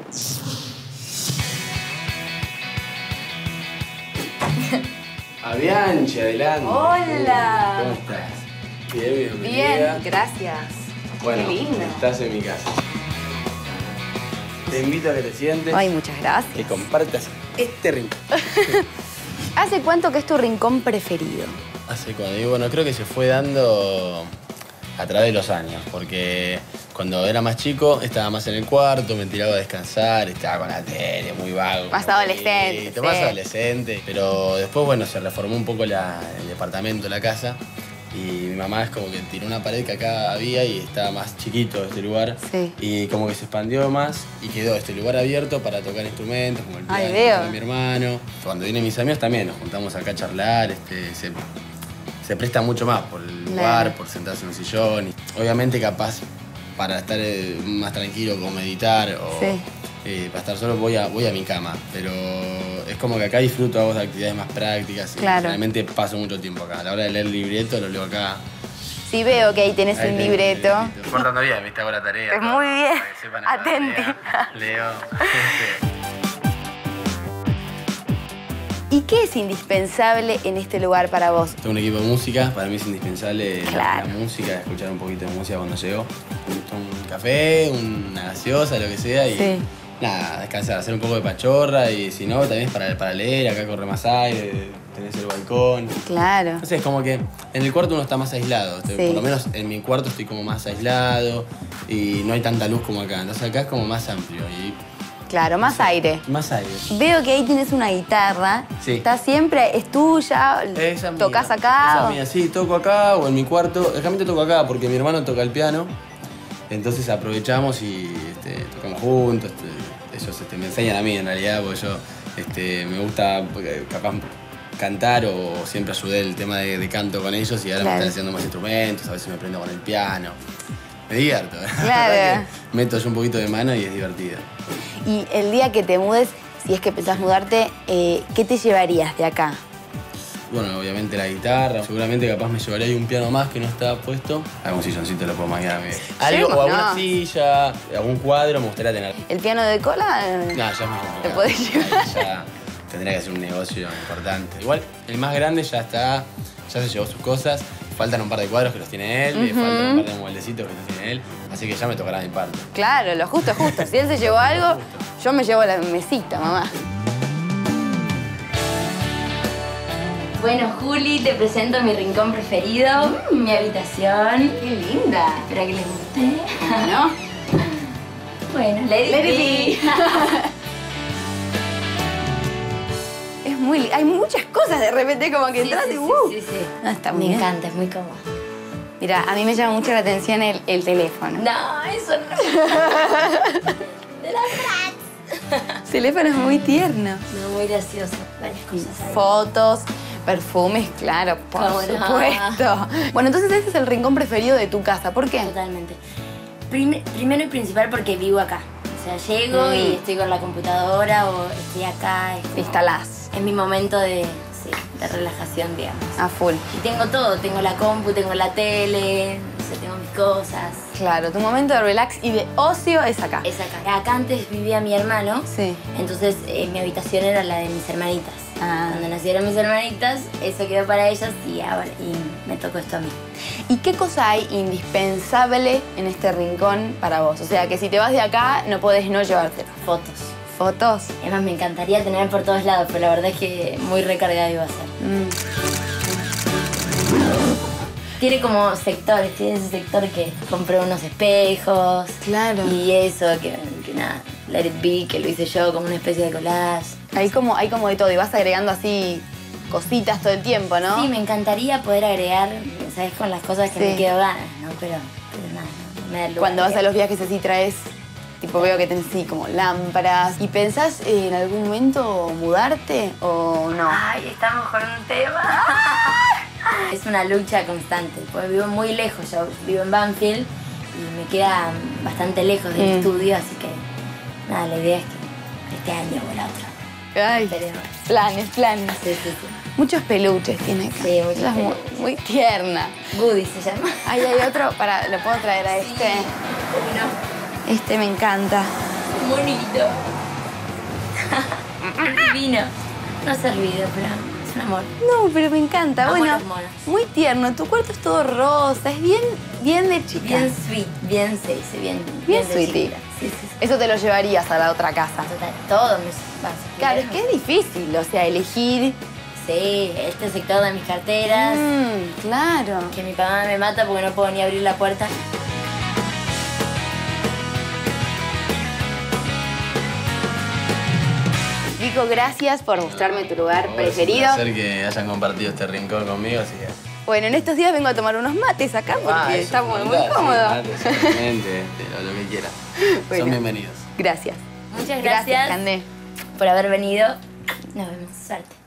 A Bianchi, adelante. Hola. ¿Cómo estás? Bien, bienvenida. Bien, gracias. Bueno, qué lindo. Estás en mi casa. Te invito a que te sientes. Ay, muchas gracias. Que compartas este rincón. ¿Hace cuánto que es tu rincón preferido? Hace cuando, y bueno, creo que se fue dando a través de los años, porque cuando era más chico estaba más en el cuarto, me tiraba a descansar, estaba con la tele, muy vago. Más adolescente. Sí. Más adolescente, pero después, bueno, se reformó un poco el departamento, la casa, y mi mamá es como que tiró una pared que acá había y estaba más chiquito este lugar. Sí. Y como que se expandió más y quedó este lugar abierto para tocar instrumentos, como el piano. Ay, veo. De mi hermano. Cuando vienen mis amigos también nos juntamos acá a charlar, se presta mucho más por el lugar, por sentarse en un sillón. Y obviamente capaz para estar más tranquilo, como meditar o para estar solo voy a mi cama. Pero es como que acá disfruto de actividades más prácticas. Claro. Y realmente paso mucho tiempo acá. A la hora de leer el libreto lo leo acá. Sí, veo que ahí tenés un libreto. Portando bien, viste, hago la tarea. Muy bien. Para que sepan hacer la Atenti. tarea. Leo. ¿Y qué es indispensable en este lugar para vos? Tengo un equipo de música, para mí es indispensable Claro. la música, escuchar un poquito de música cuando llego. Un café, una gaseosa, lo que sea y nada, descansar, hacer un poco de pachorra y si no, también es para leer, acá corre más aire, tenés el balcón. Claro. Entonces es como que en el cuarto uno está más aislado, por lo menos en mi cuarto estoy como más aislado y no hay tanta luz como acá, entonces acá es como más amplio. Claro, más aire. Más aire. Veo que ahí tienes una guitarra. Sí. ¿Está siempre? ¿Es tuya? Esa mía. ¿Tocas acá? Esa mía, sí, toco acá o en mi cuarto. Realmente toco acá porque mi hermano toca el piano. Entonces aprovechamos y tocamos juntos. Ellos me enseñan a mí en realidad, porque yo me gusta capaz cantar o siempre ayudé el tema de canto con ellos y ahora me están haciendo más instrumentos, a veces me prendo con el piano. Me divierto. Claro. Meto yo un poquito de mano y es divertido. Y el día que te mudes, si es que pensás mudarte, ¿qué te llevarías de acá? Bueno, obviamente la guitarra. Seguramente capaz me llevaría ahí un piano más que no está puesto. Algún silloncito lo puedo mañana. Algo, o alguna silla, algún cuadro me gustaría tener. ¿El piano de cola? No, ya no. ¿Te podés llevar? Ya tendría que hacer un negocio importante. Igual, el más grande ya está, ya se llevó sus cosas. Faltan un par de cuadros que los tiene él, faltan un par de moldecitos que los tiene él. Así que ya me tocará mi parte. Claro, lo justo es justo. Si él se llevó algo, yo me llevo la mesita, mamá. Bueno, Juli, te presento mi rincón preferido, mi habitación. ¡Qué linda! Espero que les guste. ¿No? Bueno, let it be. Es muy... Hay muchas cosas de repente como que entras y Sí. Ah, está Me encanta, es muy cómodo. Mira, a mí me llama mucho la atención el teléfono. No, eso no. De las brats. El teléfono es muy tierno. No, muy gracioso. Varias cosas ahí. Fotos, perfumes, claro, por supuesto. Bueno, entonces ese es el rincón preferido de tu casa. ¿Por qué? Totalmente. Primero y principal porque vivo acá. O sea, llego y estoy con la computadora o estoy acá. Te instalás. Es mi momento de relajación, digamos. A full. Y tengo todo. Tengo la compu, tengo la tele, no sé, tengo mis cosas. Claro, tu momento de relax y de ocio es acá. Es acá. Acá antes vivía mi hermano. Sí. Entonces mi habitación era la de mis hermanitas. Ah. Cuando nacieron mis hermanitas, eso quedó para ellas y me tocó esto a mí. ¿Y qué cosa hay indispensable en este rincón para vos? O sea, que si te vas de acá no podés no llevártelo. Fotos. ¿Fotos? Además, me encantaría tener por todos lados, pero la verdad es que muy recargada iba a ser. Tiene como sectores, tiene ese sector que compré unos espejos. Claro. Y eso, que nada, Let It Be, que lo hice yo como una especie de collage. Hay como de todo y vas agregando así cositas todo el tiempo, ¿no? Sí, me encantaría poder agregar, ¿sabes? Con las cosas que me quedo ganas, ¿no? Pero nada, no me da el lugar. Cuando vas a los viajes así traes, tipo veo que tenés así como lámparas. ¿Y pensás en algún momento mudarte o no? Ay, estamos con un tema. Es una lucha constante, porque vivo muy lejos, yo vivo en Banfield y me queda bastante lejos del estudio, así que nada, la idea es que este año o el otro. Ay, Esperemos. planes. Sí. Muchos peluches tiene acá. Sí, muchos Es muy tierna. Goody se llama. Ay, hay otro, lo puedo traer a este. No. Este me encanta. monito. Es divino. No ha servido, pero es un amor. No, pero me encanta. Amo Bueno, los monos. muy tierno. Tu cuarto es todo rosa, es bien de chica. Bien sweet, bien se dice, bien de sweetie. chiquita. Sí, sí, sí. Eso te lo llevarías a la otra casa. Total, todo mis vasos. Claro, es que es difícil, o sea, elegir. Sí, este sector de mis carteras. Claro. Que mi papá me mata porque no puedo ni abrir la puerta. Vico, gracias por mostrarme tu lugar preferido. Es un placer que hayan compartido este rincón conmigo, así que... Bueno, en estos días vengo a tomar unos mates acá porque está muy cómodo. Sí, exactamente, lo que quiera. Bueno. Son bienvenidos. Gracias. Muchas gracias, Candé. por haber venido. Nos vemos. Suerte.